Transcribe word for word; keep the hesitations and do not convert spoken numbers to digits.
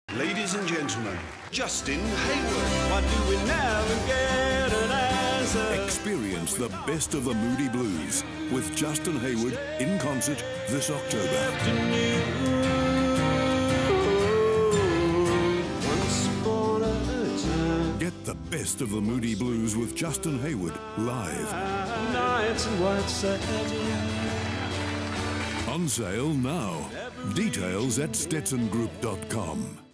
Ladies and gentlemen, Justin Hayward. Why do we never get an answer? Experience the best of the Moody Blues with Justin Hayward in concert this October. Once upon a time, Get the best of the Moody Blues with Justin Hayward live. nights in white satin. On sale now. Details at Stetson Group dot com.